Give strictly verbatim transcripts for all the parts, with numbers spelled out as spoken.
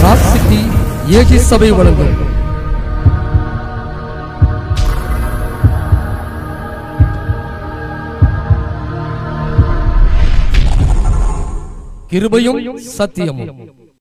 Rock city ஏகி சபை வழங்கும் கிருபையும் சத்தியமும்.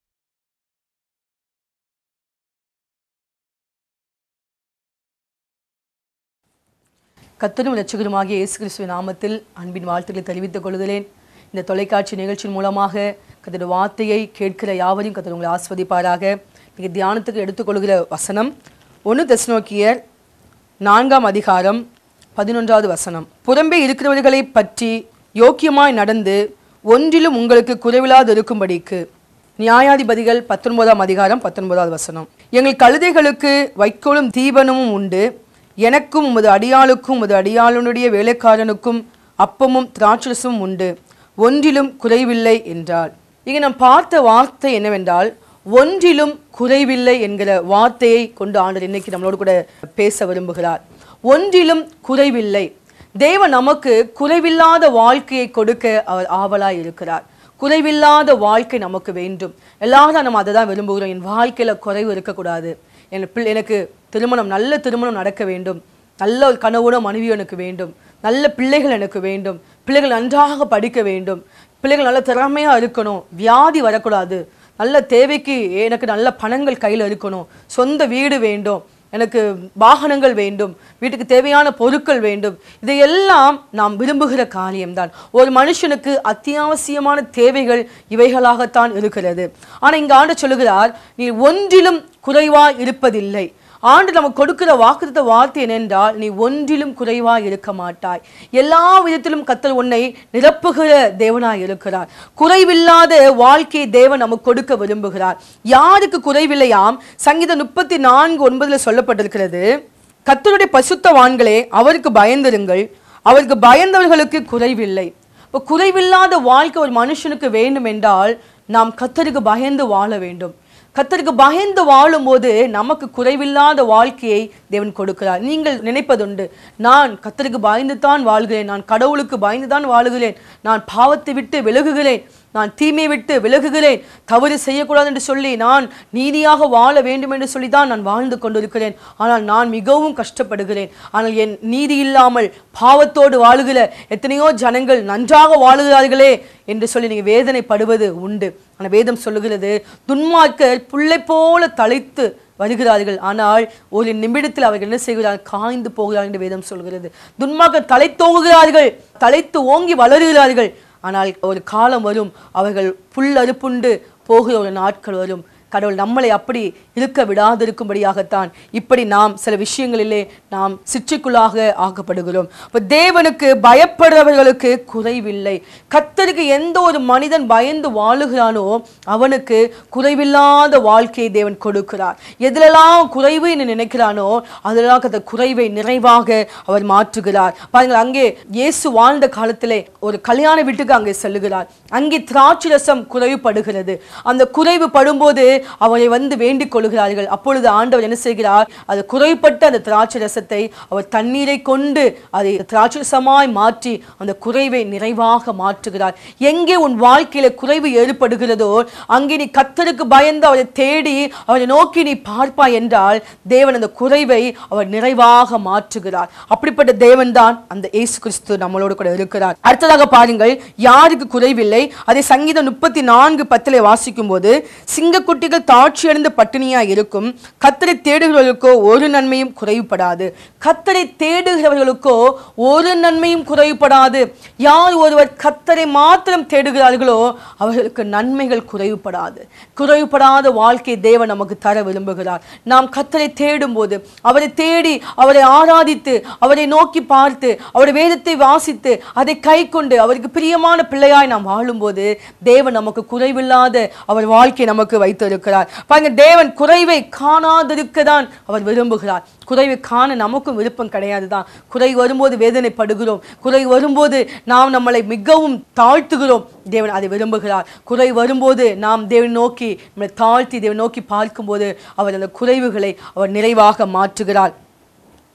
கர்த்தரும் இரட்சகருமாகிய இயேசு கிறிஸ்துவின் நாமத்தில் அன்பின் வாழ்த்துக்களை தெரிவித்துக் கொள்கிறேன். இந்த தொலைக்காட்சி நிகழ்ச்சியின் மூலமாக கர்த்தருடைய வார்த்தையை கேட்கிற யாவரையும் கர்த்தர் உங்களை ஆஸ்வதிப்பாராக. நீங்கள் தியானத்துக்கு எடுத்துக்கொள்கிற வசனம் ஒன்று தெசலோனிக்கேயர் நான்காம் அதிகாரம் பதினொன்றாவது வசனம். புறம்பே இருக்கிறவர்களை பற்றி யோக்கியமாய் நடந்து ஒன்றிலும் உங்களுக்கு குறைவில்லாது இருக்கும்படிக்கு. நியாயாதிபதிகள் பத்தொன்பதாம் அதிகாரம் பத்தொன்பதாவது வசனம். எங்கள் கழுதைகளுக்கு வைக்கோலும் தீபனமும் உண்டு, எனக்கும் உமது அடியாளுக்கும் உமது அடியாளுடைய வேலைக்காரனுக்கும் அப்பமும் திராட்சரசமும் உண்டு, ஒன்றிலும் குறைவில்லை என்றார். இங்கே நாம் பார்த்த வார்த்தை என்னவென்றால், ஒன்றிலும் குறைவில்லை என்கிற வார்த்தையை கொண்டு ஆண்டவர் இன்னைக்கு நம்மளோடு கூட பேச விரும்புகிறார். ஒன்றிலும் குறைவில்லை. தேவன் நமக்கு குறைவில்லாத வாழ்க்கையை கொடுக்க அவர் ஆவலாய் இருக்கிறார். குறைவில்லாத வாழ்க்கை நமக்கு வேண்டும். எல்லாரும் நம்ம அதை தான் விரும்புகிறோம். என் வாழ்க்கையில் குறைவு இருக்கக்கூடாது, என் பிள்ளை எனக்கு திருமணம் நல்ல திருமணம் நடக்க வேண்டும், நல்ல ஒரு கணவனோ மனைவியோ எனக்கு வேண்டும், நல்ல பிள்ளைகள் எனக்கு வேண்டும், பிள்ளைகள் நன்றாக படிக்க வேண்டும், பிள்ளைகள் நல்ல திறமையாக இருக்கணும், வியாதி வரக்கூடாது, நல்ல தேவைக்கு எனக்கு நல்ல பணங்கள் கையில் இருக்கணும், சொந்த வீடு வேண்டும், எனக்கு வாகனங்கள் வேண்டும், வீட்டுக்கு தேவையான பொருட்கள் வேண்டும். இதையெல்லாம் நாம் விரும்புகிற காரியம்தான். ஒரு மனுஷனுக்கு அத்தியாவசியமான தேவைகள் இவைகளாகத்தான் இருக்கிறது. ஆனால் இங்கே ஆண்டு சொல்லுகிறார், நீ ஒன்றிலும் குறைவாய் இருப்பதில்லை. ஆண்டு நமக்கு கொடுக்கிற வாக்குத்த வார்த்தை என்னென்றால், நீ ஒன்றிலும் குறைவாய் இருக்க மாட்டாய். எல்லா விதத்திலும் கர்த்தர் உன்னை நிரப்புகிற தேவனாய் இருக்கிறார். குறைவில்லாத வாழ்க்கையை தேவன் நமக்கு கொடுக்க விரும்புகிறார். யாருக்கு குறைவில்லையாம்? சங்கீதம் முப்பத்தி நான்கு ஒன்பதுல சொல்லப்பட்டிருக்கிறது, கர்த்தருடைய பசுத்தவான்களே அவருக்கு பயந்திருங்கள், அவருக்கு பயந்தவர்களுக்கு குறைவில்லை. இப்போ குறைவில்லாத வாழ்க்கை ஒரு மனுஷனுக்கு வேண்டும் என்றால் நாம் கர்த்தருக்கு பயந்து வாழ வேண்டும். கர்த்தருக்கு பயந்து வாழும்போது நமக்கு குறைவில்லாத வாழ்க்கையை தேவன் கொடுக்கிறார். நீங்கள் நினைப்பதுண்டு, நான் கர்த்தருக்கு பயந்து தான் வாழ்கிறேன், நான் கடவுளுக்கு பயந்து தான் வாழுகிறேன், நான் பாவத்தை விட்டு விலகுகிறேன், நான் தீமையை விட்டு விலகுகிறேன், தவறு செய்யக்கூடாது என்று சொல்லி நான் நீதியாக வாழ வேண்டும் என்று சொல்லி தான் நான் வாழ்ந்து கொண்டிருக்கிறேன். ஆனால் நான் மிகவும் கஷ்டப்படுகிறேன். ஆனால் என் நீதி இல்லாமல் பாவத்தோடு வாழுகிற எத்தனையோ ஜனங்கள் நன்றாக வாழுகிறார்களே என்று சொல்லி நீங்கள் வேதனைப்படுவது உண்டு. ஆனால் வேதம் சொல்லுகிறது, துன்மார்க்கர் புல்லை போல தழைத்து வருகிறார்கள், ஆனால் ஒரு நிமிடத்தில் அவர்கள் என்ன செய்கிறார்கள்? காய்ந்து போகிறார்கள் என்று வேதம் சொல்கிறது. துன்மார்க்கர் தலைத்தோங்குகிறார்கள், தலைத்து ஓங்கி வளருகிறார்கள், ஆனால் ஒரு காலம் வரும், அவர்கள் புல் அறுப்புண்டு போகிற ஒரு நாட்கள் வரும். கடவுள் நம்மளை அப்படி இருக்க விடாதிருக்கும்படியாகத்தான் இப்படி நாம் சில விஷயங்களிலே நாம் சிற்றுக்குள்ளாக ஆக்கப்படுகிறோம். இப்போ தேவனுக்கு பயப்படுறவர்களுக்கு குறைவில்லை. கர்த்தருக்கு எந்த ஒரு மனிதன் பயந்து வாழுகிறானோ அவனுக்கு குறைவில்லாத வாழ்க்கையை தேவன் கொடுக்கிறார். எதிலெல்லாம் குறைவு என்று நினைக்கிறானோ அதெல்லாம் அந்த குறைவை நிறைவாக அவர் மாற்றுகிறார். பாருங்கள், அங்கே இயேசு வாழ்ந்த காலத்திலே ஒரு கல்யாண வீட்டுக்கு அங்கே செல்லுகிறார். அங்கே திராட்சை ரசம் குறைவுபடுகிறது. அந்த குறைவு படும்போது அவரை வந்து வேண்டிக் கொள்கிறார்கள். அப்பொழுது ஆண்டவர் என்ன செய்கிறார்? அது குறைப்பட்ட அந்த திராட்சை ரசத்தை அவர் தண்ணீரை கொண்டு அதை திராட்சை ரசமாய் மாற்றி அந்த குறைவை நிறைவாக மாற்றுகிறார். எங்கே உன் வாழ்க்கையில குறைவு ஏற்படுகிறதோ அங்கே நீ கர்த்தருக்கு பயந்து அவரை தேடி அவரை நோக்கி நீ பார்ப்பாய் என்றால் தேவன் அந்த குறைவை அவர் நிறைவாக மாற்றுகிறார். அப்படிப்பட்ட தேவன் தான் அந்த இயேசு கிறிஸ்து நம்மளோடு கூட இருக்கிறார். அடுத்ததாக பாருங்கள், யாருக்கு குறைவில்லை? அதை சங்கீதம் முப்பத்தி நான்கு பத்திலே வாசிக்கும் போது, சிங்கக்குட்டிகள் தாட்சியடைந்து பட்டினியா இருக்கும், கர்த்தரை தேடுகிறவர்களுக்கோ ஒரு நன்மையும் குறைவுபடாது. கர்த்தரை தேடுகிறவர்களுக்கோ ஒரு நன்மையும் குறைவுபடாது. யார் ஒருவர் கர்த்தரை மாத்திரம் தேடுகிறார்களோ அவர்களுக்கு நன்மைகள் குறைவுபடாது. குறைவுபடாத வாழ்க்கை தேவன் நமக்கு தர விரும்புகிறார். நாம் கர்த்தரை தேடும் போது, அவரை தேடி அவரை ஆராதித்து அவரை நோக்கி பார்த்து அவருடைய வேதத்தை வாசித்து அதை கை கொண்டு அவருக்கு பிரியமான பிள்ளையாய் நாம் வாழும்போது தேவன் நமக்கு குறைவில்லாத அவர் வாழ்க்கை நமக்கு வைத்திருக்கிறார். பாருங்க, தேவன் குறைவை காணாதிருக்க தான் அவர் விரும்புகிறார். குறைவை காண நமக்கும் விருப்பம் கிடையாது தான். குறை வரும்போது வேதனைப்படுகிறோம், குறை வரும்போது நாம் நம்மளை மிகவும் தாழ்த்துகிறோம். தேவன் அதை விரும்புகிறார். குறை வரும்போது நாம் தேவன் நோக்கி நம்மளை தாழ்த்தி தேவன் நோக்கி பார்க்கும்போது அவர் அந்த குறைவுகளை அவர் நிறைவாக மாற்றுகிறார்.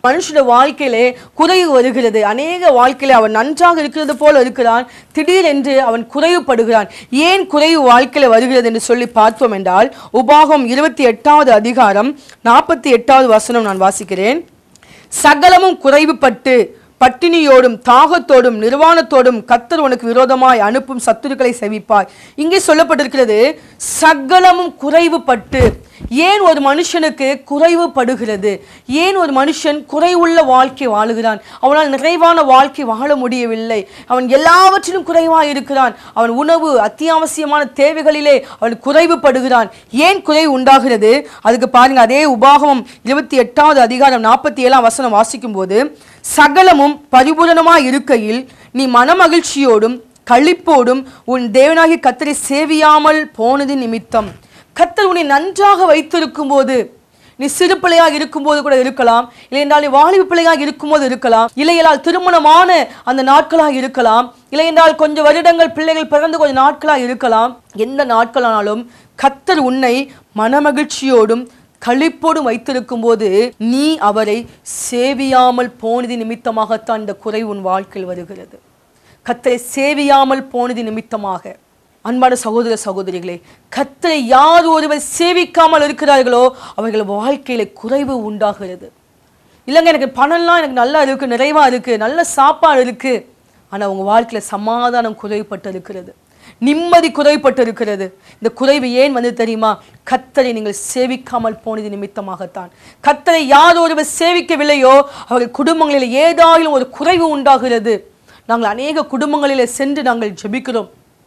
மனுஷனுடைய வாழ்க்கையிலே குறைவு வருகிறது. அநேக வாழ்க்கையிலே அவன் நன்றாக இருக்கிறது போல இருக்கிறான், திடீரென்று அவன் குறைவுபடுகிறான். ஏன் குறைவு வாழ்க்கையில வருகிறது என்று சொல்லி பார்த்தோம் என்றால், உபாகம் இருபத்தி எட்டாவது அதிகாரம் நாற்பத்தி எட்டாவது வசனம் நான் வாசிக்கிறேன். சகலமும் குறைவுபட்டு பட்டினியோடும் தாகத்தோடும் நிர்வாணத்தோடும் கர்த்தர் உனக்கு விரோதமாய் அனுப்பும் சத்துருக்களை செவிப்பாய். இங்கே சொல்லப்பட்டிருக்கிறது சகலமும் குறைவுபட்டு. ஏன் ஒரு மனுஷனுக்கு குறைவுபடுகிறது? ஏன் ஒரு மனுஷன் குறைவுள்ள வாழ்க்கை வாழுகிறான்? அவனால் நிறைவான வாழ்க்கை வாழ முடியவில்லை. அவன் எல்லாவற்றிலும் குறைவாக இருக்கிறான். அவன் உணவு அத்தியாவசியமான தேவைகளிலே அவன் குறைவுபடுகிறான். ஏன் குறைவு உண்டாகிறது? அதுக்கு பாருங்க, அதே உபாகமம் இருபத்தி எட்டாவது அதிகாரம் நாற்பத்தி ஏழாம் வசனம் வாசிக்கும் போது, சகலமும் பரிபூரணமாய் இருக்கையில் நீ மனமகிழ்ச்சியோடும் களிப்போடும் உன் தேவனாகிய கர்த்தரை சேவியாமல் போனது நிமித்தம். கர்த்தர் உன்னை நன்றாக வைத்திருக்கும் போது, நீ சிறு பிள்ளையாக இருக்கும்போது கூட இருக்கலாம், இல்லை என்றால் நீ வாலிப பிள்ளையாக இருக்கும்போது இருக்கலாம், இல்லையென்றால் திருமணமான அந்த நாட்களாக இருக்கலாம், இல்லை என்றால் கொஞ்சம் வருடங்கள் பிள்ளைகள் பிறந்து கொஞ்சம் நாட்களாக இருக்கலாம். எந்த நாட்களானாலும் கர்த்தர் உன்னை மனமகிழ்ச்சியோடும் களிப்போடும் வைத்திருக்கும் போது நீ அவரை சேவியாமல் போனது நிமித்தமாகத்தான் இந்த குறைவு உன் வாழ்க்கையில் வருகிறது. கர்த்தரை சேவியாமல் போனது நிமித்தமாக. அன்பான சகோதர சகோதரிகளே, கர்த்தரை யார் ஒருவர் சேவிக்காமல் இருக்கிறார்களோ அவர்கள் வாழ்க்கையில குறைவு உண்டாகிறது. இல்லைங்க, எனக்கு பணம்லாம் எனக்கு நல்லா இருக்கு, நிறைவா இருக்கு, நல்ல சாப்பாடு இருக்கு, ஆனா உங்க வாழ்க்கையில சமாதானம் குறைவுபட்டு இருக்கிறது, நிம்மதி குறைவுபட்டு இருக்கிறது. இந்த குறைவு ஏன் வந்து தெரியுமா? கர்த்தரை நீங்கள் சேவிக்காமல் போனது நிமித்தமாகத்தான். கர்த்தரை யார் ஒருவர் சேவிக்கவில்லையோ அவர்கள் குடும்பங்களில் ஏதாயிலும் ஒரு குறைவு உண்டாகிறது. நாங்கள் அநேக குடும்பங்களிலே சென்று நாங்கள் ஜெபிக்கிறோம்,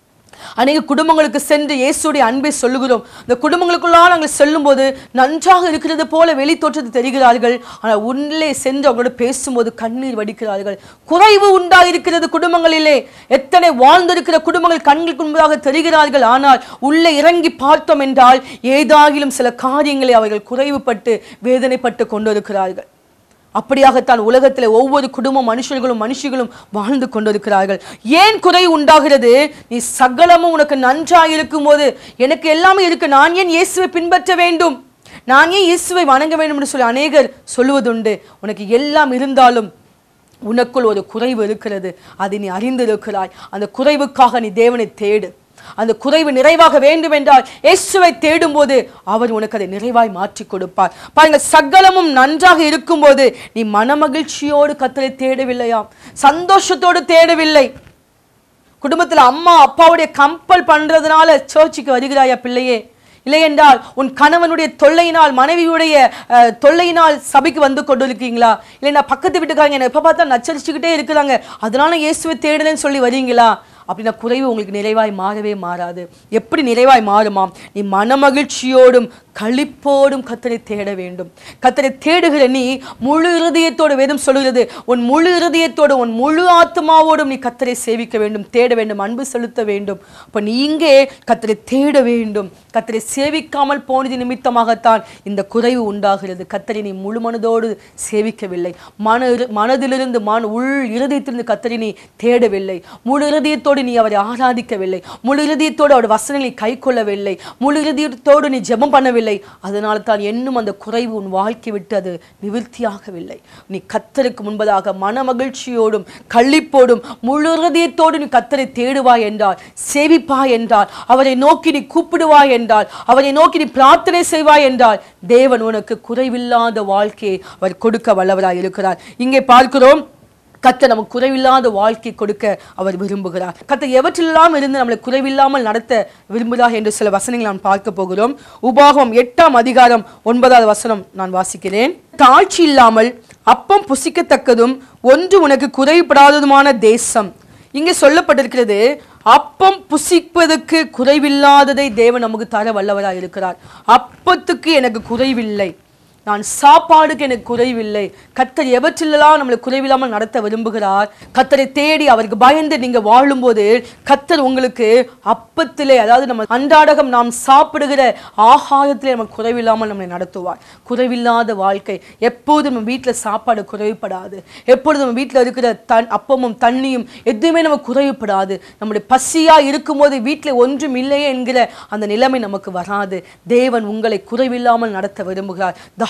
அநேக குடும்பங்களுக்கு சென்று இயேசுடைய அன்பை சொல்லுகிறோம். இந்த குடும்பங்களுக்குள்ளாக நாங்கள் செல்லும் போது நன்றாக இருக்கிறது போல வெளி தோற்றத்தை தெரிகிறார்கள், ஆனால் உள்ளே சென்று அவங்களோட பேசும்போது கண்ணீர் வடிக்கிறார்கள். குறைவு உண்டாயிருக்கிறது குடும்பங்களிலே. எத்தனை வாழ்ந்திருக்கிற குடும்பங்கள் கண்களுக்கு முன்பதாக தெரிகிறார்கள், ஆனால் உள்ளே இறங்கி பார்த்தோம் என்றால் ஏதாகிலும் சில காரியங்களை அவர்கள் குறைவுபட்டு வேதனைப்பட்டு கொண்டிருக்கிறார்கள். அப்படியாகத்தான் உலகத்தில் ஒவ்வொரு குடும்ப மனுஷர்களும் மனுஷிகளும் வாழ்ந்து கொண்டிருக்கிறார்கள். ஏன் குறை உண்டாகிறது? நீ சகலமும் உனக்கு நன்றாக இருக்கும் போது, எனக்கு எல்லாமே இருக்கு, நான் ஏன் இயேசுவை பின்பற்ற வேண்டும், நான் ஏன் இயேசுவை வணங்க வேண்டும் என்று சொல்லி அநேகர் சொல்லுவதுண்டு. உனக்கு எல்லாம் இருந்தாலும் உனக்குள் ஒரு குறைவு இருக்கிறது, அதை நீ அறிந்திருக்கிறாய். அந்த குறைவுக்காக நீ தேவனை தேடு. அந்த குறைவு நிறைவாக வேண்டும் என்றால் இயேசுவை தேடும் போது அவர் உனக்கு அதை நிறைவாய் மாற்றி கொடுப்பார். பாருங்க, சகலமும் நன்றாக இருக்கும் போது நீ மனமகிழ்ச்சியோடு கர்த்தரை தேடவில்லையாம், சந்தோஷத்தோடு தேடவில்லை. குடும்பத்தில் அம்மா அப்பாவுடைய கம்பல் பண்றதுனால சர்ச்சுக்கு வருகிறாயா பிள்ளையே? இல்லை என்றால் உன் கணவனுடைய தொல்லையினால் மனைவியுடைய தொல்லையினால் சபைக்கு வந்து கொண்டு இருக்கீங்களா? இல்லைன்னா பக்கத்து வீட்டுக்காரங்க என்ன எப்ப பார்த்தா நச்சரிச்சுக்கிட்டே இருக்கிறாங்க, அதனால இயேசுவை தேடுறேன்னு சொல்லி வரீங்களா? அப்படின்னா குறைவு உங்களுக்கு நிறைவாய் மாறவே மாறாது. எப்படி நிறைவாய் மாறுமாம்? நீ மனமகிழ்ச்சியோடும் களிப்போடும் கர்த்தரை தேட வேண்டும். கர்த்தரை தேடுகிற நீ முழு இருதயத்தோடு, வேதம் சொல்லுகிறது, உன் முழு இருதயத்தோடு உன் முழு ஆத்மாவோடும் நீ கர்த்தரை சேவிக்க வேண்டும், தேட வேண்டும், அன்பு செலுத்த வேண்டும். அப்ப நீ இங்கே கர்த்தரை தேட வேண்டும். கர்த்தரை சேவிக்காமல் போனது நிமித்தமாகத்தான் இந்த குறைவு உண்டாகிறது. கர்த்தரை நீ முழு மனதோடு சேவிக்கவில்லை, மன மனதிலிருந்து மன உள் இருதயத்திலிருந்து கர்த்தரை நீ தேடவில்லை, முழு இருதயத்தோடு நீ அவரை ஆராதிக்கவில்லை, முழு இருதயத்தோடு அவருடைய வசனங்களை கை கொள்ளவில்லை, முழு இருதயத்தோடு நீ ஜெபம் பண்ணவில்லை. அதனால தான் இன்னும் அந்த குறைவு உன் வாழ்க்கை விட்டு அது நிவர்த்தியாகவில்லை. நீ கர்த்தருக்கு முன்பதாக மனமகிழ்ச்சியோடும் களிப்போடும் முழு இருதயத்தோடு நீ கர்த்தரை தேடுவாய் என்றால், சேவிப்பாய் என்றால், அவரை நோக்கி நீ கூப்பிடுவாய் என்றால், அவரை நோக்கி நீ பிரார்த்தனை செய்வாய் என்றால், தேவன் உனக்கு குறைவில்லாத வாழ்க்கையை அவர் கொடுக்க வல்லவராய் இருக்கிறார். இங்கே பார்க்கிறோம், கர்த்தர் நமக்கு குறைவில்லாத வாழ்க்கை கொடுக்க அவர் விரும்புகிறார். கர்த்தர் எவற்றெல்லாம் இருந்து நம்மளை குறைவில்லாமல் நடத்த விரும்புகிறார் என்று சில வசனங்கள் நான் பார்க்க போகிறோம். உபாகமம் எட்டாம் அதிகாரம் ஒன்பதாவது வசனம் நான் வாசிக்கிறேன். தாழ்ச்சி இல்லாமல் அப்பம் புசிக்கத்தக்கதும் ஒன்று உனக்கு குறைபடாததுமான தேசம். இங்கே சொல்லப்பட்டிருக்கிறது, அப்பம் புசிப்பதற்கு குறைவில்லாததை தேவன் நமக்கு தர வல்லவராய் இருக்கிறார். அப்பத்துக்கு எனக்கு குறைவில்லை, நான் சாப்பாடுக்கு எனக்கு குறைவில்லை. கர்த்தர் எவற்றிலெல்லாம் நம்மளை குறைவில்லாமல் நடத்த விரும்புகிறார். கர்த்தரை தேடி அவருக்கு பயந்து நீங்க வாழும்போது கர்த்தர் உங்களுக்கு அப்பத்திலே, அதாவது நம்ம அன்றாடகம் நாம் சாப்பிடுகிற ஆகாரத்திலே நம்ம குறைவில்லாமல் நம்மளை நடத்துவார். குறைவில்லாத வாழ்க்கை. எப்போதும் நம்ம வீட்டில் சாப்பாடு குறைவுபடாது, எப்பொழுதும் நம்ம வீட்டில் இருக்கிற தன் அப்பமும் தண்ணியும் எதுவுமே நம்ம குறைவுபடாது. நம்முடைய பசியா இருக்கும்போது வீட்டில் ஒன்றும் இல்லையே என்கிற அந்த நிலைமை நமக்கு வராது. தேவன் உங்களை குறைவில்லாமல் நடத்த விரும்புகிறார்.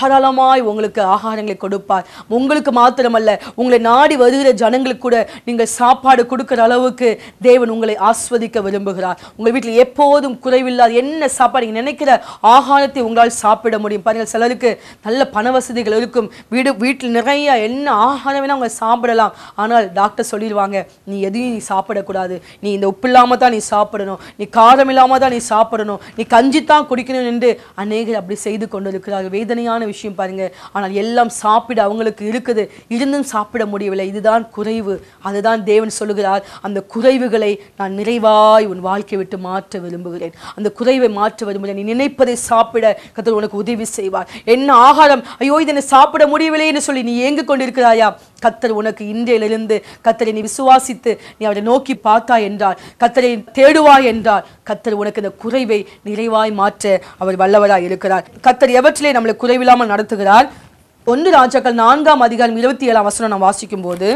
தாராளமாய் உங்களுக்கு ஆகாரங்களை கொடுப்பார். உங்களுக்கு மாத்திரமல்ல, உங்களை நாடி வருகிற ஜனங்களுக்கு கூட நீங்கள் சாப்பாடு கொடுக்கிற அளவுக்கு தேவன் உங்களை ஆஸ்வதிக்க விரும்புகிறார். உங்கள் வீட்டில் எப்போதும் குறைவில்லாத என்ன சாப்பாடு நீங்கள் நினைக்கிற ஆகாரத்தை உங்களால் சாப்பிட முடியும். பாருங்கள், சிலருக்கு நல்ல பண வசதிகள் இருக்கும், வீடு வீட்டில் நிறைய என்ன ஆகாரம் வேணா அவங்க சாப்பிடலாம். ஆனால் டாக்டர் சொல்லிடுவாங்க, நீ எதையும் நீ சாப்பிடக்கூடாது, நீ இந்த உப்பு இல்லாம தான் நீ சாப்பிடணும், நீ காரம் இல்லாம தான் நீ சாப்பிடணும், நீ கஞ்சி தான் குடிக்கணும் என்று அநேகர் அப்படி செய்து கொண்டு இருக்கிறார்கள். வேதனையான விஷயம் பாருங்க. ஆனால் எல்லாம் சாப்பிட அவங்களுக்கு இருக்குது, இருந்தும் சாப்பிட முடியவில்லை. இதுதான் குறைவு. அதுதான் தேவன் சொல்லுகிறார், அந்த குறைவுகளை நான் நிறைவாய் உன் வாழ்க்கை விட்டு மாற்ற விரும்புகிறேன். அந்த குறைவை மாற்ற விரும்புகிறேன். நீ நினைப்பதை சாப்பிட கர்த்தர் உனக்கு உதவி செய்வார். என்ன ஆகாரம், ஐயோ இதனை சாப்பிட முடியவில்லை என்று சொல்லி நீ ஏங்கு கொண்டிருக்கிறாயா? கர்த்தர் உனக்கு இன்றையிலிருந்து கர்த்தரை நீ விசுவாசித்து நீ அவரை நோக்கி பார்த்தா என்றால், கர்த்தரை தேடுவாய் என்றால், கர்த்தர் உனக்கு இந்த குறைவை நிறைவாய் மாற்ற அவர் வல்லவராய் இருக்கிறார். கர்த்தர் எவற்றிலே நம்மளை குறைவில்லாமல் நடத்துகிறார். ஒன்று ராஜாக்கள் நான்காம் அதிகாரம் இருபத்தி ஏழாம் வசனம் நாம் வாசிக்கும் போது,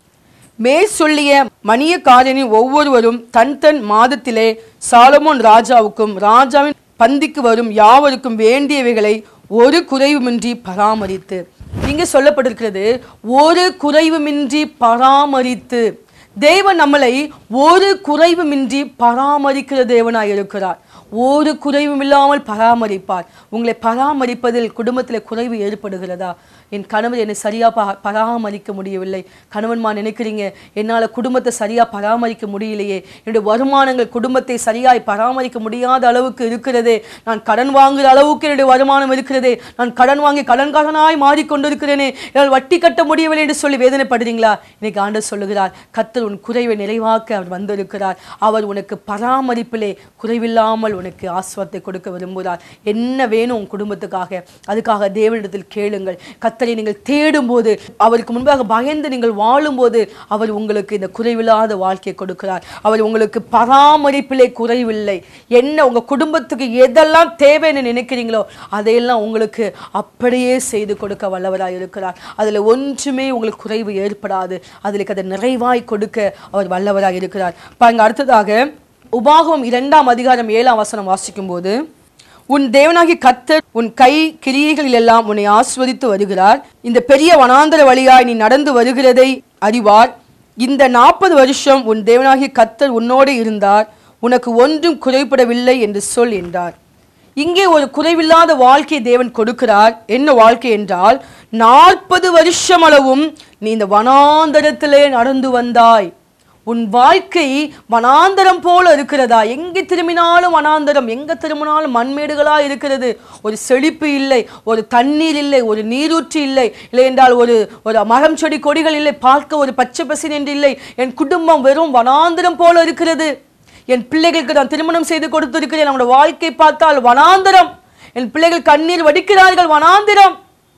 மேற் சொல்லிய மணியக்காரனின் ஒவ்வொருவரும் தன் தன் மாதத்திலே சாலமோன் ராஜாவுக்கும் ராஜாவின் பந்திக்கு வரும் யாவருக்கும் வேண்டியவைகளை ஒரு குறைவுமின்றி பராமரித்து. இங்கே சொல்லப்பட்டிருக்கிறது, ஒரு குறைவுமின்றி பராமரித்து. தேவன் நம்மளை ஒரு குறைவுமின்றி பராமரிக்கிற தேவனாய் இருக்கிறார். ஒரு குறைவும் இல்லாமல் பராமரிப்பார். உங்களை பராமரிப்பதில் குடும்பத்தில் குறைவு ஏற்படுகிறதா? என் கணவர் என்னை சரியாக ப பராமரிக்க முடியவில்லை. கணவன்மா நினைக்கிறீங்க, என்னால் குடும்பத்தை சரியாக பராமரிக்க முடியலையே, என்னுடைய வருமானங்கள் குடும்பத்தை சரியாய் பராமரிக்க முடியாத அளவுக்கு இருக்கிறதே, நான் கடன் வாங்குகிற அளவுக்கு என்னுடைய வருமானம் இருக்கிறதே, நான் கடன் வாங்கி கடன்காரனாய் மாறிக்கொண்டிருக்கிறேனே, என்னால் வட்டி கட்ட முடியவில்லை என்று சொல்லி வேதனைப்படுறீங்களா? இன்னைக்கு ஆண்டவர் சொல்லுகிறார், கர்த்தர் உன் குறைவை நிறைவாக்க அவர் வந்திருக்கிறார். அவர் உனக்கு பராமரிப்பிலே குறைவில்லாமல் உனக்கு ஆசீர்வாதத்தை கொடுக்க விரும்புகிறார். என்ன வேணும் உன் குடும்பத்துக்காக, அதுக்காக தேவனிடத்தில் கேளுங்கள். கர்த்தரை நீங்கள் தேடும் போது, அவருக்கு முன்பாக பயந்து நீங்கள் வாழும் போது, அவர் உங்களுக்கு இந்த குறைவில்லாத வாழ்க்கையை கொடுக்கிறார். அவர் உங்களுக்கு பராமரிப்பிலே குறைவில்லை. என்ன உங்க குடும்பத்துக்கு எதெல்லாம் தேவைன்னு நினைக்கிறீங்களோ அதையெல்லாம் உங்களுக்கு அப்படியே செய்து கொடுக்க வல்லவராய் இருக்கிறார். அதுல ஒன்றுமே உங்களுக்கு குறைவு ஏற்படாது. அதில் அதை நிறைவாய் கொடுக்க அவர் வல்லவராய் இருக்கிறார். பாருங்க, அடுத்ததாக உபாகமம் இரண்டாம் அதிகாரம் ஏழாம் வசனம் வாசிக்கும் போது, உன் தேவனாகிய கர்த்தர் உன் கை கிரியைகளில் எல்லாம் உன்னை ஆஸ்வதித்து வருகிறார். இந்த பெரிய வனாந்தர வழியாய் நீ நடந்து வருகிறதை அறிவார். இந்த நாற்பது வருஷம் உன் தேவனாகிய கர்த்தர் உன்னோடு இருந்தார், உனக்கு ஒன்றும் குறைபடவில்லை என்று சொல் என்றார். இங்கே ஒரு குறைவில்லாத வாழ்க்கையை தேவன் கொடுக்கிறார். என்ன வாழ்க்கை என்றால், நாற்பது வருஷம் அளவும் நீ இந்த வனாந்தரத்திலே நடந்து வந்தாய். உன் வாழ்க்கை வனாந்தரம் போல இருக்கிறதா? எங்கே திரும்பினாலும் வனாந்தரம், எங்க திரும்பினாலும் மண்மேடுகளா இருக்கிறது. ஒரு செழிப்பு இல்லை, ஒரு தண்ணீர் இல்லை, ஒரு நீரூற்று இல்லை, இல்லை என்றால் ஒரு ஒரு மரம் செடி கொடிகள் இல்லை, பார்க்க ஒரு பச்சை பசின் என்று இல்லை. என் குடும்பம் வெறும் வனாந்தரம் போல இருக்கிறது. என் பிள்ளைகளுக்கு நான் திருமணம் செய்து கொடுத்திருக்கிறேன், நம்முடைய வாழ்க்கை பார்த்தால் வனாந்தரம். என் பிள்ளைகள் கண்ணீர் வடிக்கிறார்கள், வனாந்தரம்.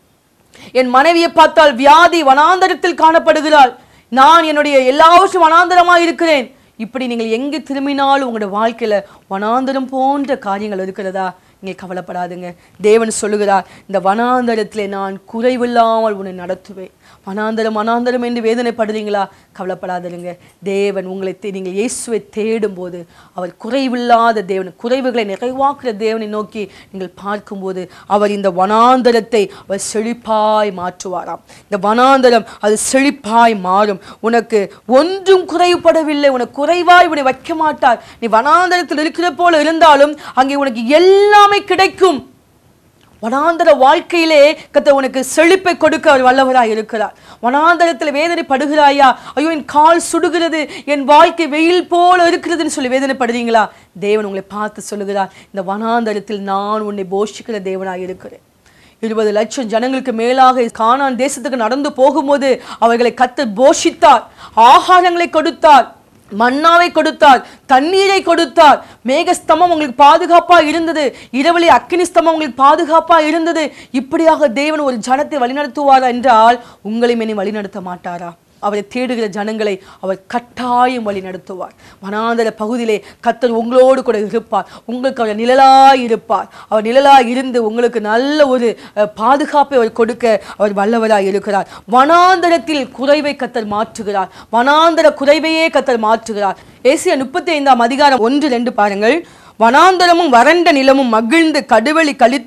என் மனைவியை பார்த்தால் வியாதி, வனாந்தரத்தில் காணப்படுகிறாள். நான் என்னுடைய எல்லாவற்றும் வனாந்தரமாக இருக்கிறேன். இப்படி நீங்கள் எங்கே திரும்பினாலும் உங்களுடைய வாழ்க்கையில வனாந்தரம் போன்ற காரியங்கள் இருக்கிறதா? நீங்கள் கவலைப்படாதுங்க. தேவன் சொல்லுகிறார், இந்த வனாந்தரத்திலே நான் குறைவில்லாமல் உன்னை நடத்துவேன். வனாந்தரம் வனாந்தரம் என்று வேதனைப்படுறீங்களா? கவலைப்படாதுங்க. தேவன் உங்களை நீங்கள் இயேசுவை தேடும் போது அவர் குறைவில்லாத தேவன், குறைவுகளை நிறைவாக்குற தேவனை நோக்கி நீங்கள் பார்க்கும்போது அவர் இந்த வனாந்தரத்தை அவர் செழிப்பாய் மாற்றுவாராம். இந்த வனாந்தரம் அது செழிப்பாய் மாறும். உனக்கு ஒன்றும் குறைவுபடவில்லை, உனக்கு குறைவாய் உன்னை வைக்க மாட்டார். நீ வனாந்தரத்தில் இருக்கிற போல இருந்தாலும் அங்கே உனக்கு எல்லாமே கிடைக்கும். வனாந்தர வாழ்க்கையிலே கர்த்தர் உனக்கு செழிப்பை கொடுக்க அவர் வல்லவராய் இருக்கிறார். வனாந்தரத்தில் வேதனைப்படுகிறாயா? ஐயோ என் கால் சுடுகிறது, என் வாழ்க்கை வெயில் போல இருக்கிறதுன்னு சொல்லி வேதனைப்படுறீங்களா? தேவன் உங்களை பார்த்து சொல்லுகிறார், இந்த வனாந்தரத்தில் நான் உன்னை போஷிக்கிற தேவனாய் இருக்கிறேன். இருபது லட்சம் ஜனங்களுக்கு மேலாக கானான் தேசத்துக்கு நடந்து போகும்போது அவர்களை கர்த்தர் போஷித்தார், ஆகாரங்களை கொடுத்தார், மன்னாவை கொடுத்தார், தண்ணீரை கொடுத்தார். மேகஸ்தம்பம் உங்களுக்கு பாதுகாப்பா இருந்தது, இரவிலே அக்கினி ஸ்தம்பம் உங்களுக்கு பாதுகாப்பா இருந்தது. இப்படியாக தேவன் ஒரு ஜனத்தை வழிநடத்துவாரா என்றால் உங்களை மேனி வழிநடத்த மாட்டாரா? அவரை தேடுகிற ஜனங்களை அவர் கட்டாயம் வழி நடத்துவார். வனாந்தர பகுதியிலே கர்த்தர் உங்களோடு கூட இருப்பார். உங்களுக்கு அவர் நிழலாய் இருப்பார். அவர் நிழலாய் இருந்து உங்களுக்கு நல்ல ஒரு பாதுகாப்பை அவர் கொடுக்க அவர் வல்லவராய் இருக்கிறார். வனாந்தரத்தில் குறைவை கர்த்தர் மாற்றுகிறார். வனாந்தர குறைவையே கர்த்தர் மாற்றுகிறார். ஏசாயா முப்பத்தி ஐந்தாம் அதிகாரம் ஒன்று ரெண்டு பாருங்கள். வனாந்தரமும் வறண்ட நிலமும் மகிழ்ந்து கடுவெளி கழித்து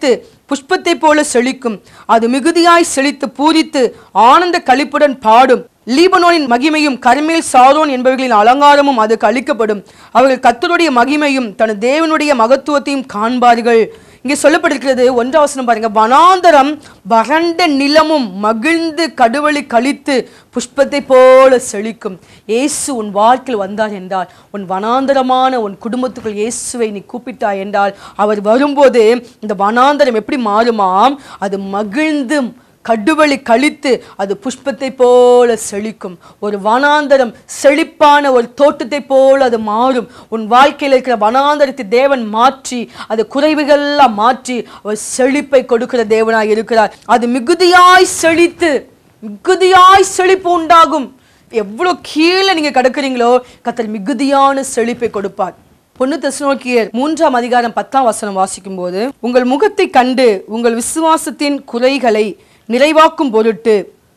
புஷ்பத்தை போல செழிக்கும். அது மிகுதியாய் செழித்து பூரித்து ஆனந்த களிப்புடன் பாடும். லீபனோனின் மகிமையும் கர்மேல் சாரோன் என்பவர்களின் அலங்காரமும் அதுக்கு அளிக்கப்படும். அவர்கள் கர்த்தருடைய மகிமையும் தன் தேவனுடைய மகத்துவத்தையும் காண்பார்கள். இங்கே சொல்லப்பட்டிருக்கிறது ஒன்றாம் வசனம் பாருங்க. வனாந்தரம் வறண்ட நிலமும் மகிழ்ந்து கடுவழி கழித்து புஷ்பத்தை போல செழிக்கும். இயேசு உன் வாழ்க்கையில் வந்தார் என்றால், உன் வனாந்தரமான உன் குடும்பத்துக்குள் இயேசுவை நீ கூப்பிட்டாய் என்றால், அவர் வரும்போது இந்த வனாந்தரம் எப்படி மாறுமாம்? அது மகிழ்ந்து கடுவழி கழித்து அது புஷ்பத்தை போல செழிக்கும். ஒரு வனாந்தரம் செழிப்பான ஒரு தோட்டத்தை போல அது மாறும். உன் வாழ்க்கையில் இருக்கிற வனாந்தரத்தை தேவன் மாற்றி, அது குறைவுகள்லாம் மாற்றி அவர் செழிப்பை கொடுக்கிற தேவனாய் இருக்கிறார். அது மிகுதியாய் செழித்து மிகுதியாய் செழிப்பு உண்டாகும். எவ்வளவு கீழே நீங்க கிடக்குறீங்களோ கர்த்தர் மிகுதியான செழிப்பை கொடுப்பார். ஒன்று தெசலோனிக்கேயர் மூன்றாம் அதிகாரம் பத்தாம் வசனம் வாசிக்கும் போது, உங்கள் முகத்தை கண்டு உங்கள் விசுவாசத்தின் குறைகளை நிறைவாக்கும் பொருட்டு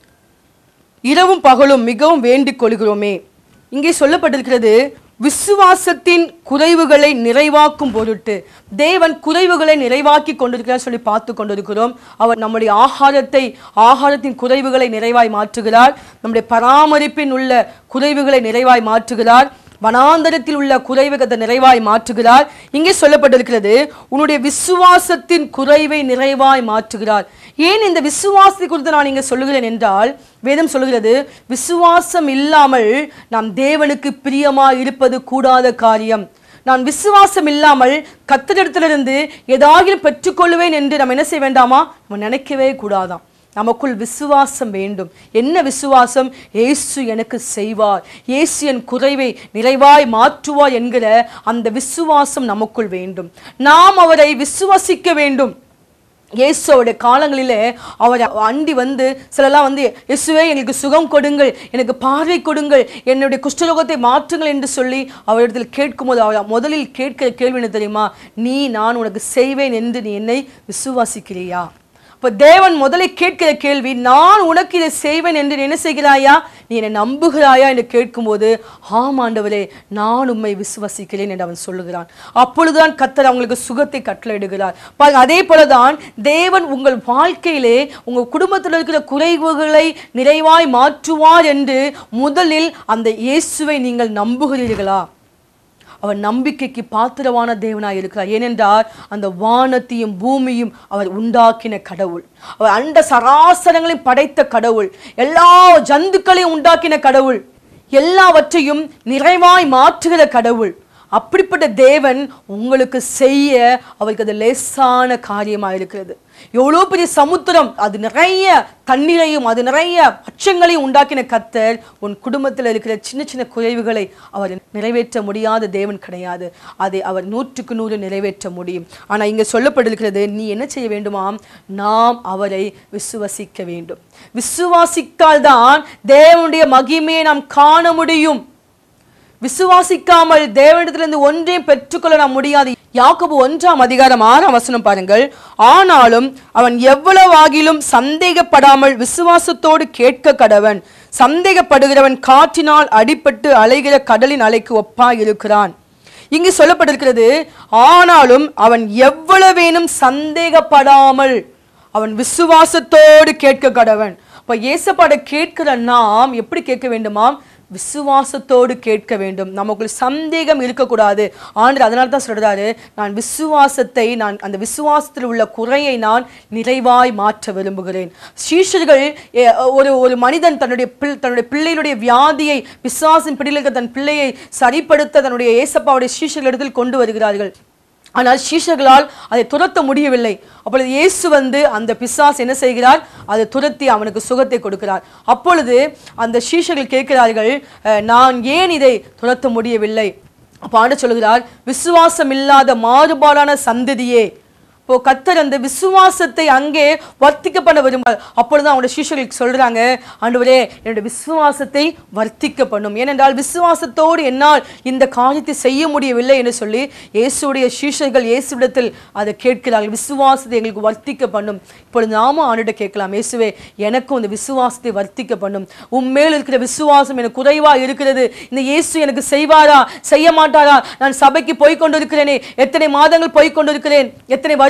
இரவும் பகலும் மிகவும் வேண்டிக் கொள்கிறோமே. இங்கே சொல்லப்பட்டிருக்கிறது விசுவாசத்தின் குறைவுகளை நிறைவாக்கும் பொருட்டு. தேவன் குறைவுகளை நிறைவாக்கி கொண்டிருக்கிறார் சொல்லி பார்த்து கொண்டிருக்கிறோம். அவர் நம்முடைய ஆகாரத்தை ஆகாரத்தின் குறைவுகளை நிறைவாய் மாற்றுகிறார். நம்முடைய பராமரிப்பின் உள்ள குறைவுகளை நிறைவாய் மாற்றுகிறார். வனாந்தரத்தில் உள்ள குறைவுகளை நிறைவாய் மாற்றுகிறார். இங்கே சொல்லப்பட்டிருக்கிறது உன்னுடைய விசுவாசத்தின் குறைவை நிறைவாய் மாற்றுகிறார். ஏன் இந்த விசுவாசத்தை குறித்து நான் இங்கே சொல்லுகிறேன் என்றால், வேதம் சொல்லுகிறது விசுவாசம் இல்லாமல் நாம் தேவனுக்கு பிரியமாய் இருப்பது கூடாத காரியம். நான் விசுவாசம் இல்லாமல் கர்த்தரிடத்திலிருந்து ஏதாவது பெற்றுக்கொள்வேன் என்று நாம் என்ன செய்ய வேண்டாமா? நம்ம நினைக்கவே கூடாதாம். நமக்குள் விசுவாசம் வேண்டும். என்ன விசுவாசம்? இயேசு எனக்கு செய்வார், இயேசு என் குறைவை நிறைவாய் மாற்றுவார் என்கிற அந்த விசுவாசம் நமக்குள் வேண்டும். நாம் அவரை விசுவாசிக்க வேண்டும். இயேசுவோட காலங்களிலே அவர் அண்டி வந்து சிலலாம் வந்து, இயேசுவே எங்களுக்கு சுகம் கொடுங்கள், எனக்கு பார்வை கொடுங்கள், என்னுடைய குஷ்டரோகத்தை மாற்றுங்கள் என்று சொல்லி அவரிடத்தில் கேட்கும்போது அவர் முதலில் கேட்கிற கேள்வி என்ன தெரியுமா? நீ நான் உனக்கு செய்வேன் என்று நீ என்னை விசுவாசிக்கிறியா? இப்போ தேவன் முதலில் கேட்கிற கேள்வி, நான் உனக்கு இதை செய்வேன் என்று நீ என்ன செய்கிறாயா? நீ என்னை நம்புகிறாயா என்று கேட்கும்போது, ஆம் ஆண்டவரே நான் உம்மை விசுவாசிக்கிறேன் என்று அவன் சொல்லுகிறான். அப்பொழுதுதான் கர்த்தர் அவங்களுக்கு சுகத்தை கட்டளையிடுகிறார். பாருங்க, அதே போலதான் தேவன் உங்கள் வாழ்க்கையிலே உங்கள் குடும்பத்தில் இருக்கிற குறைவுகளை நிறைவாய் மாற்றுவார் என்று முதலில் அந்த இயேசுவை நீங்கள் நம்புகிறீர்களா? அவர் நம்பிக்கைக்கு பாத்திரமான தேவனாய் இருக்கிறார். ஏனென்றால் அந்த வானத்தையும் பூமியும் அவர் உண்டாக்கின கடவுள், அவர் அண்ட சராசரங்களையும் படைத்த கடவுள், எல்லா ஜந்துக்களையும் உண்டாக்கின கடவுள், எல்லாவற்றையும் நிறைவாய் மாற்றுகிற கடவுள். அப்படிப்பட்ட தேவன் உங்களுக்கு செய்ய அவருக்கு அது லேசான காரியமாக இருக்கிறது. எவ்வளோ பெரிய சமுத்திரம், அது நிறைய தண்ணீரையும் அது நிறைய அச்சங்களையும் உண்டாக்கின கர்த்தர் உன் குடும்பத்தில் இருக்கிற சின்ன சின்ன குறைவுகளை அவர் நிறைவேற்ற முடியாத தேவன் கிடையாது. அதை அவர் நூற்றுக்கு நூறு நிறைவேற்ற முடியும். ஆனால் இங்கே சொல்லப்பட்டிருக்கிறது, நீ என்ன செய்ய வேண்டுமாம்? நாம் அவரை விசுவாசிக்க வேண்டும். விசுவாசித்தால் தான் தேவனுடைய மகிமையை நாம் காண முடியும். விசுவாசிக்காமல் தேவனிடத்திலிருந்து ஒன்றையும் பெற்றுக்கொள்ள நாம் முடியாது. யாக்கோபு ஒன்றாம் அதிகாரம் ஆறாம் வசனம் பாருங்கள். ஆனாலும் அவன் எவ்வளவாகிலும் சந்தேகப்படாமல் விசுவாசத்தோடு கேட்க கடவன். சந்தேகப்படுகிறவன் காற்றினால் அடிபட்டு அலைகிற கடலின் அலைக்கு ஒப்பாய் இருக்கிறான். இங்கு சொல்லப்பட்டிருக்கிறது, ஆனாலும் அவன் எவ்வளவேனும் சந்தேகப்படாமல் அவன் விசுவாசத்தோடு கேட்க கடவன். இப்ப இயேசுபாட கேட்கிற நாம் எப்படி கேட்க வேண்டுமாம்? விசுவாசத்தோடு கேட்க வேண்டும். நமக்குள் சந்தேகம் இருக்கக்கூடாது. ஆண்டவர் அதனால தான் சொல்றாரு, நான் விசுவாசத்தை நான் அந்த விசுவாசத்தில் உள்ள குறையை நான் நிறைவாய் மாற்ற விரும்புகிறேன். சீஷர்கள் ஒரு ஒரு மனிதன் தன்னுடைய தன்னுடைய பிள்ளைகளுடைய வியாதியை, விசுவாசின் பிடியில் இருக்க தன் பிள்ளையை சரிப்படுத்த தன்னுடைய ஏசப்பாவுடைய சீஷர்களிடத்தில் கொண்டு வருகிறார்கள். ஆனால் சீஷர்களால் அதை துரத்த முடியவில்லை. அப்பொழுது இயேசு வந்து அந்த பிசாசு என்ன செய்கிறார்? அதை துரத்தி அவனுக்கு சுகத்தை கொடுக்கிறார். அப்பொழுது அந்த சீஷர்கள் கேட்கிறார்கள், நான் ஏன் இதை துரத்த முடியவில்லை? அப்போ ஆண்டவர் சொல்கிறார், விசுவாசம் இல்லாத மாறுபாடான சந்ததியே. இப்போ கர்த்தர் அந்த விசுவாசத்தை அங்கே வர்த்திக்க பண்ண விரும்பார். அப்பொழுது அவனுடைய சீஷர்களுக்கு சொல்றாங்க, ஆண்டவரே என்னுடைய விசுவாசத்தை வர்த்திக்க பண்ணும். ஏனென்றால் விசுவாசத்தோடு என்னால் இந்த காரியத்தை செய்ய முடியவில்லை என்று சொல்லி இயேசுடைய சீஷர்கள் இயேசுவிடத்தில் அதை கேட்கிறார்கள், விசுவாசத்தை எங்களுக்கு வர்த்திக்க பண்ணும். இப்பொழுது நாம ஆண்டவரை கேட்கலாம், இயேசுவே எனக்கும் இந்த விசுவாசத்தை வர்த்திக்க பண்ணும். உம்மேல் இருக்கிற விசுவாசம் எனக்கு குறைவா இருக்கிறது. இந்த இயேசு எனக்கு செய்வாரா செய்ய மாட்டாரா? நான் சபைக்கு போய்கொண்டிருக்கிறேனே, எத்தனை மாதங்கள் போய்கொண்டிருக்கிறேன், எத்தனை வருடம்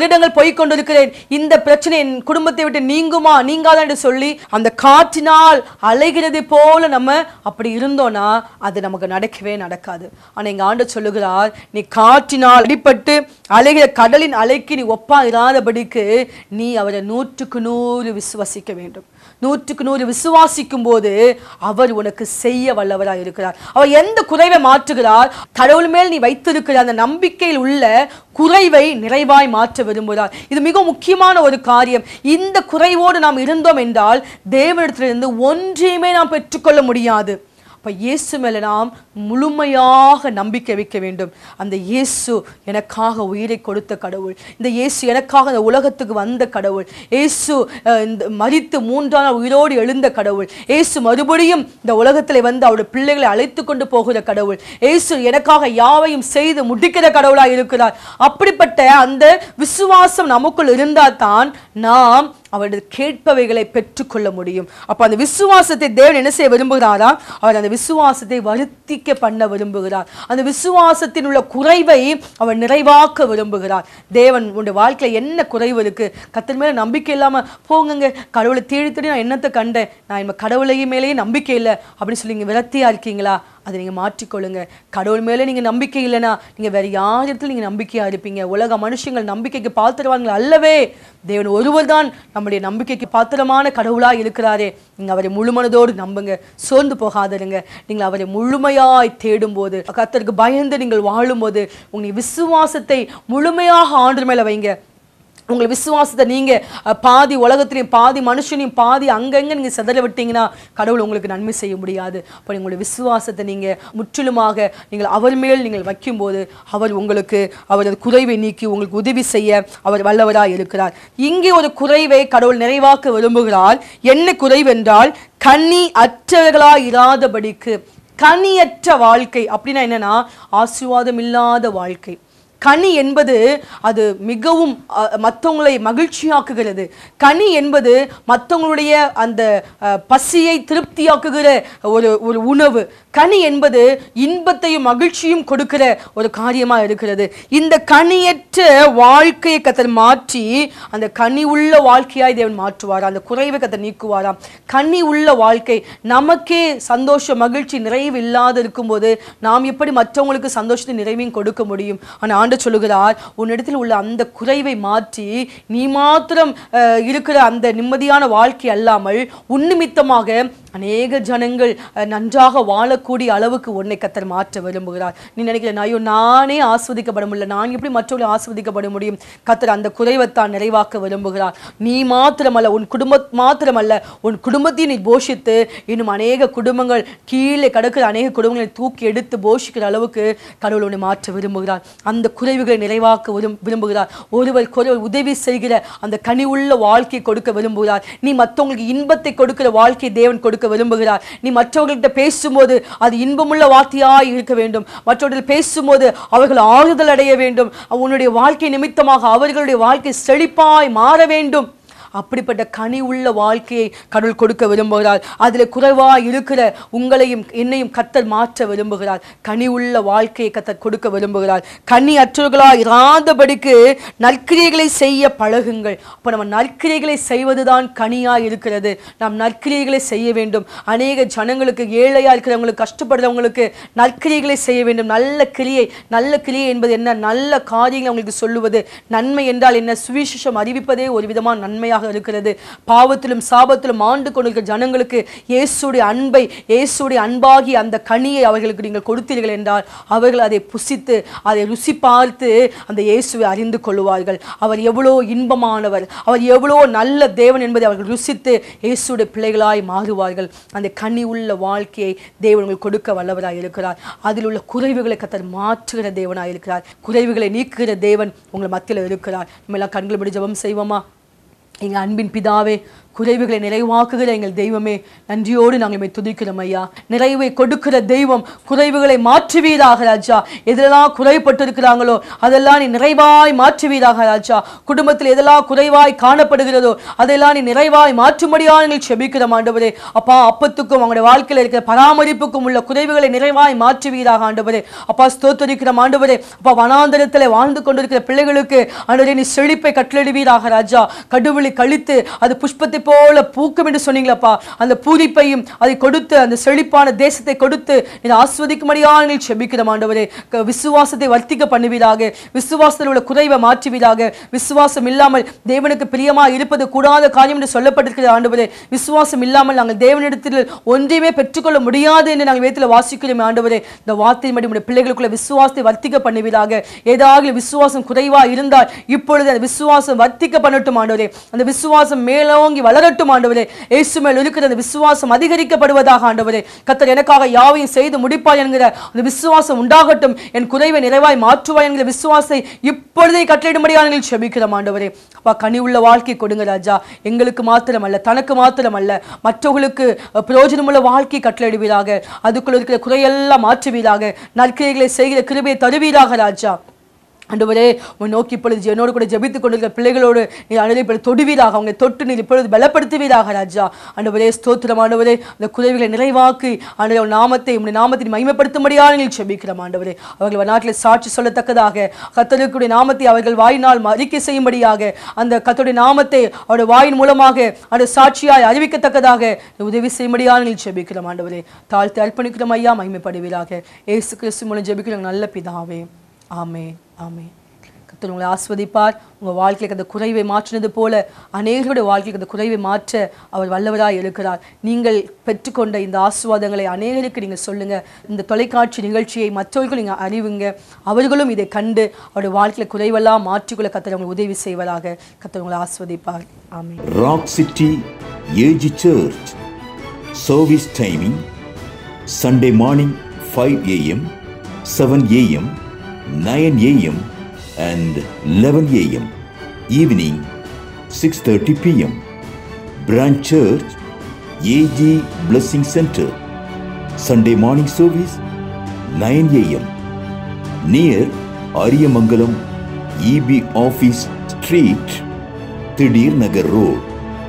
வருடங்கள் போய் கொண்டிருக்கிறேன், இந்த பிரச்சனை என் குடும்பத்தை விட்டு நீங்குமா நீங்காதா என்று சொல்லி அந்த காற்றினால் அலைகிறது போல நம்ம அப்படி இருந்தோம்னா அது நமக்கு நடக்கவே நடக்காது. ஆனா எங்க ஆண்டவர் சொல்லுகிறார், நீ காற்றினால் அடிபட்டு அலைகிற கடலின் அலைக்கு நீ ஒப்பா இராதபடிக்கு நீ அவரை நூற்றுக்கு நூறு விசுவாசிக்க வேண்டும். நூற்றுக்கு நூறு விசுவாசிக்கும் போது அவர் உனக்கு செய்ய வல்லவராய் இருக்கிறார். அவர் எந்த குறைவை மாற்றுகிறார்? கடவுள் மேல் நீ வைத்திருக்கிற அந்த நம்பிக்கையில் உள்ள குறைவை நிறைவாய் மாற்ற விரும்புகிறார். இது மிக முக்கியமான ஒரு காரியம். இந்த குறைவோடு நாம் இருந்தோம் என்றால் தேவனிடத்திலிருந்து ஒன்றையுமே நாம் பெற்றுக்கொள்ள முடியாது. அப்ப இயேசு மேல நாம் முழுமையாக நம்பிக்கை வைக்க வேண்டும். அந்த இயேசு எனக்காக உயிரை கொடுத்த கடவுள், இந்த இயேசு எனக்காக இந்த உலகத்துக்கு வந்த கடவுள், இயேசு இந்த மரித்து மூன்றாம் நாள் உயிரோடு எழுந்த கடவுள், இயேசு மறுபடியும் இந்த உலகத்தில் வந்து அவருடைய பிள்ளைகளை அழைத்து கொண்டு போகிற கடவுள், இயேசு எனக்காக யாவையும் செய்து முடிக்கிற கடவுளாக இருக்கிறார். அப்படிப்பட்ட அந்த விசுவாசம் நமக்குள் இருந்தால் தான் நாம் அவருடைய கேட்பவைகளை பெற்றுக்கொள்ள முடியும். அப்ப அந்த விசுவாசத்தை தேவன் என்ன செய்ய விரும்புகிறாரா? அவர் அந்த விசுவாசத்தை வருத்திக்க பண்ண விரும்புகிறார். அந்த விசுவாசத்தின் உள்ள குறைவை அவர் நிறைவாக்க விரும்புகிறார். தேவன் உங்களுடைய வாழ்க்கையில என்ன குறைவு இருக்கு? கர்த்தர் மேல நம்பிக்கை இல்லாம போங்க, கடவுளை தேடி தேடி நான் என்னத்தை கண்டேன், நான் இந்த கடவுளையும் மேலேயே நம்பிக்கை இல்லை அப்படின்னு சொல்லி நீங்க விரக்தியா இருக்கீங்களா? அதை நீங்க மாற்றிக்கொள்ளுங்க. கடவுள் மேலே நீங்க நம்பிக்கை இல்லைன்னா நீங்க வேற யார் இடத்துல நீங்க நம்பிக்கையா இருப்பீங்க? உலக மனுஷங்கள் நம்பிக்கைக்கு பாத்திரவான்கள் அல்லவே. தேவன் ஒருவர் தான் நம்முடைய நம்பிக்கைக்கு பாத்திரமான கடவுளா இருக்கிறாரே. நீங்க அவரை முழுமனதோடு நம்புங்க, சோர்ந்து போகாதருங்க. நீங்கள் அவரை முழுமையாய் தேடும் போது, கர்த்தருக்கு பயந்து நீங்கள் வாழும் போது உங்களுடைய விசுவாசத்தை முழுமையாக ஆண்டவர் மேல வைங்க. உங்கள் விசுவாசத்தை நீங்க பாதி உலகத்திலையும் பாதி மனுஷனையும் பாதி அங்கங்க நீங்க சிதற விட்டீங்கன்னா கடவுள் உங்களுக்கு நன்மை செய்ய முடியாது. அப்போ உங்களுடைய விசுவாசத்தை நீங்க முற்றிலுமாக நீங்கள் அவர் மேல் நீங்கள் வைக்கும்போது அவர் உங்களுக்கு அவரது குறைவை நீக்கி உங்களுக்கு உதவி செய்ய அவர் வல்லவராய் இருக்கிறார். இங்கே ஒரு குறைவை கடவுள் நிறைவாக்க விரும்புகிறார். என்ன குறைவென்றால் கனி அற்றவர்களாய் இராதபடிக்கு. கனியற்ற வாழ்க்கை அப்படின்னா என்னன்னா ஆசீர்வாதம் இல்லாத வாழ்க்கை. கனி என்பது அது மிகவும் மற்றவங்களை மகிழ்ச்சியாக்குகிறது. கனி என்பது மற்றவங்களுடைய அந்த பசியை திருப்தியாக்குகிற ஒரு ஒரு உணவு. கனி என்பது இன்பத்தையும் மகிழ்ச்சியும் கொடுக்கிற ஒரு காரியமாக இருக்கிறது. இந்த கனியற்ற வாழ்க்கையை கர்த்தர் மாற்றி அந்த கனி உள்ள வாழ்க்கையாய் தேவன் மாற்றுவார். அந்த குறைவை கர்த்தர் நீக்குவாராம். கனி உள்ள வாழ்க்கை, நமக்கே சந்தோஷ மகிழ்ச்சி நிறைவு இல்லாத இருக்கும்போது நாம் எப்படி மற்றவங்களுக்கு சந்தோஷத்தை நிறைவையும் கொடுக்க முடியும்? ஆனால் ஆண்டவர் சொல்லுகிறார், உன்னிடத்தில் உள்ள அந்த குறைவை மாற்றி நீ மாத்திரம் இருக்கிற அந்த நிம்மதியான வாழ்க்கை அல்லாமல் உன்னிமித்தமாக அநேக ஜனங்கள் நன்றாக வாழக்கூடிய அளவுக்கு உன்னை கர்த்தர் மாற்ற விரும்புகிறார். நீ நினைக்கிறேன், ஐயோ நானே ஆஸ்வதிக்கப்பட முடியல, நான் எப்படி மற்றவர்களை ஆஸ்வதிக்கப்பட முடியும்? கர்த்தர் அந்த குறைவைத்தான் நிறைவாக்க விரும்புகிறார். நீ மாத்திரமல்ல, உன் குடும்ப மாத்திரமல்ல, உன் குடும்பத்தையும் நீ போஷித்து இன்னும் அநேக குடும்பங்கள் கீழே கிடக்கிற அநேக குடும்பங்களை தூக்கி எடுத்து போஷிக்கிற அளவுக்கு கடவுள் உன்னை மாற்ற விரும்புகிறார். அந்த குறைவுகளை நிறைவாக்க விரும்புகிறார். ஒருவர் ஒருவர் உதவி செய்கிற அந்த கனி உள்ள வாழ்க்கையை கொடுக்க விரும்புகிறார். நீ மற்றவங்களுக்கு இன்பத்தை கொடுக்கிற வாழ்க்கையை தேவன் கொடுக்க விரும்புகிறார். நீ மற்றவர்கள்ட்ட பேசும்போது அது இன்பமுள்ள வார்த்தையாய் இருக்க வேண்டும். மற்றவர்கள் பேசும்போது அவர்கள் ஆறுதல் அடைய வேண்டும். உன்னுடைய வாழ்க்கை நிமித்தமாக அவர்களுடைய வாழ்க்கை செழிப்பாய் மாற வேண்டும். அப்படிப்பட்ட கனி உள்ள வாழ்க்கையை கடவுள் கொடுக்க விரும்புகிறார். அதில் குறைவாய் இருக்கிற உங்களையும் என்னையும் கர்த்தர் மாற்ற விரும்புகிறார். கனி உள்ள வாழ்க்கையை கர்த்தர் கொடுக்க விரும்புகிறார். கனி அற்றவர்களாய் இராதபடிக்கு நற்கிரியைகளை செய்ய பழகுங்கள். அப்போ நம்ம நற்கிரியைகளை செய்வதுதான் கனியாய் இருக்கிறது. நாம் நற்கிரியைகளை செய்ய வேண்டும். அநேக ஜனங்களுக்கு, ஏழையா இருக்கிறவங்களுக்கு, கஷ்டப்படுறவங்களுக்கு நற்கிரியைகளை செய்ய வேண்டும். நல்ல கிரியை, நல்ல கிரியை என்பது என்ன? நல்ல காரியங்களை அவங்களுக்கு சொல்லுவது. நன்மை என்றால் என்ன? சுவிசேஷம் அறிவிப்பதே ஒரு விதமான நன்மையாக இருக்கிறது. பாவத்திலும் சாபத்திலும் ஆண்டு கொண்டிருக்கிற ஜனங்களுக்கு இயேசுடைய அன்பை, இயேசுடைய அன்பாகி அந்த கனியை அவர்களுக்கு நீங்கள் கொடுத்தீர்கள் என்றால் அவர்கள் அதை புசித்து அதை ருசி பார்த்து அந்த இயேசுவை அறிந்து கொள்வார்கள். அவர் எவ்வளோ இன்பமானவர், அவர் எவ்வளோ நல்ல தேவன் என்பதை அவர்கள் ருசித்து இயேசுடைய பிள்ளைகளாய் மாறுவார்கள். அந்த கனி உள்ள வாழ்க்கையை தேவன் கொடுக்க வல்லவராய் இருக்கிறார். அதில் உள்ள குறைவுகளை கர்த்தர் மாற்றுகிற தேவனாய் இருக்கிறார். குறைவுகளை நீக்குகிற தேவன் உங்கள் மத்தியில் இருக்கிறார். நம்ம எல்லாம் கண்களை மூடி ஜெபம் செய்வோமா? எங்கள் அன்பின் பிதாவே, குறைவுகளை நிறைவாக்குகிற எங்கள் தெய்வமே, நன்றியோடு நாங்கள் இமை துதிக்கிறோம் ஐயா. நிறைவை கொடுக்கிற தெய்வம், குறைவுகளை மாற்றுவீராக ராஜா. எதெல்லாம் குறைப்பட்டு இருக்கிறாங்களோ அதெல்லாம் நீ நிறைவாய் மாற்றுவீராக ராஜா. குடும்பத்தில் எதெல்லாம் குறைவாய் காணப்படுகிறதோ அதெல்லாம் நீ நிறைவாய் மாற்றும்படியாக நீங்கள் செபிக்கிறோம் ஆண்டவரே. அப்பா, அப்பத்துக்கும் அவங்களுடைய வாழ்க்கையில் இருக்கிற பராமரிப்புக்கும் உள்ள குறைவுகளை நிறைவாய் மாற்றுவீராக ஆண்டவரே. அப்பா, ஸ்தோத்திரிக்கிறோம் ஆண்டவரே. அப்பா, வனாந்தரத்தில் வாழ்ந்து கொண்டிருக்கிற பிள்ளைகளுக்கு ஆண்டவரே நீ செழிப்பை கட்டளிடுவீராக ராஜா. கடுவெளி கழித்து அது புஷ்பத்தை போல பூக்கும் என்று சொன்னீங்களப்பா. அந்த பூரிப்பையும் அதை கொடுத்து அந்த செழிப்பான தேசத்தை கொடுத்து நீ ஆஸ்வதிக்கும்படியாக நீங்கள் செபிக்கிறோம் ஆண்டவரே. விசுவாசத்தை வர்த்திக்க பண்ணுவீராக. விசுவாசத்தில் உள்ள குறைவை மாற்றுவீராக. விசுவாசம் இல்லாமல் தேவனுக்கு பிரியமாக இருப்பது கூடாத காரியம் என்று சொல்லப்பட்டிருக்கிறது ஆண்டவரே. விசுவாசம் இல்லாமல் நாங்கள் தேவனிடத்தில் ஒன்றையுமே பெற்றுக்கொள்ள முடியாது என்று நாங்கள் வேதத்தில் வாசிக்கிறோம் ஆண்டவரே. இந்த வார்த்தை நம்முடைய பிள்ளைகளுக்குள்ள விசுவாசத்தை வர்த்திக்க பண்ணுவீராக. ஏதாவது விசுவாசம் குறைவா இருந்தால் இப்பொழுது அந்த விசுவாசம் வர்த்திக்க பண்ணட்டும் ஆண்டவரே. அந்த விசுவாசம் மேலோங்கி வளரட்டும் ஆண்டவரே. இயேசு மேல் இருக்கிற அந்த விசுவாசம் அதிகரிக்கப்படுவதாக ஆண்டவரே. கர்த்தர் எனக்காக யாவையும் செய்து முடிப்பாய் என்கிற அந்த விசுவாசம் உண்டாகட்டும். என் குறைவை நிறைவாய் மாற்றுவாய் என்கிற விசுவாசத்தை இப்பொழுதே கட்டளையிடும்படியாக நாங்கள் செபிக்கிறோம் ஆண்டவரே. அப்பா, கனி உள்ள வாழ்க்கை கொடுங்க ராஜா. எங்களுக்கு மாத்திரமல்ல, தனக்கு மாத்திரமல்ல, மற்றவர்களுக்கு பிரயோஜனமுள்ள வாழ்க்கை கட்டளையிடுவீராக. அதுக்குள்ள இருக்கிற குறையெல்லாம் மாற்றுவீராக. நற்கிரைகளை செய்கிற கிருபையை தருவீராக ராஜா. ஆண்டவரே, உன் நோக்கி இப்பொழுது என்னோடு கூட ஜெபித்துக் கொண்டிருக்கிற பிள்ளைகளோடு நீ அனைவரும் இப்பொழுது தொடுவீராக. அவங்க தொட்டு நீ இப்பொழுது பலப்படுத்துவீராக ராஜா. ஆண்டவரே, ஸ்தோத்திரம் ஆண்டவரே. அந்த குறைவுகளை நிறைவாக்கி ஆண்டவரே உன் நாமத்தை உன் நாமத்தை மகிமைப்படுத்தும்படியாக நீங்கள் ஜெபிக்கிறோம் ஆண்டவரே. அவர்கள் நாட்டில் சாட்சி சொல்லத்தக்கதாக கர்த்தருடைய நாமத்தை அவர்கள் வாயினால் அறிக்கை செய்யும்படியாக அந்த கர்த்தருடைய நாமத்தை அவருடைய வாயின் மூலமாக அந்த சாட்சியாய் அறிவிக்கத்தக்கதாக உதவி செய்யும்படியாக நீங்கள் ஜெபிக்கிறோம் ஆண்டவரே. தாழ்த்தி அர்ப்பணிக்கிறோம் ஐயா, மகிமைப்படுவீராக. இயேசு கிறிஸ்து மூலம் ஜெபிக்கிறோம் நல்ல பிதாவே. ஆமென், ஆமென். கர்த்தர் உங்களை ஆஸ்வதிப்பார். உங்கள் வாழ்க்கைக்கு அந்த குறைவை மாற்றினது போல அநேகருடைய வாழ்க்கைக்கு அந்த குறைவை மாற்ற அவர் வல்லவராய் இருக்கிறார். நீங்கள் பெற்றுக்கொண்ட இந்த ஆசீர்வாதங்களை அநேகருக்கு நீங்கள் சொல்லுங்கள். இந்த தொலைக்காட்சி நிகழ்ச்சியை மற்றவர்களும் நீங்கள் அறிவுங்க. அவர்களும் இதை கண்டு அவருடைய வாழ்க்கையில் குறைவெல்லாம் மாற்றிக்கொள்ள கர்த்தர் உங்களை உதவி செய்வதாக. கர்த்தர் உங்களை ஆஸ்வதிப்பார். ஆமென். Rock City AG church service timing Sunday morning five a m, seven a m, nine a m and eleven a m. Evening six thirty p m. Branch Church A G Blessing Center. Sunday morning service nine a m. Near Ariyamangalam E B Office Street, Thidir Nagar Road.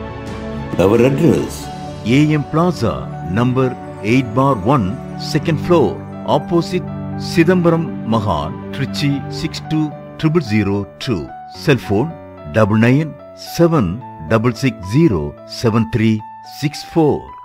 Our address A M Plaza, number eight bar one, second floor, opposite Sidambaram Mahan, Trichy six two zero zero zero two. Cell phone double nine seven six six zero seven three six four.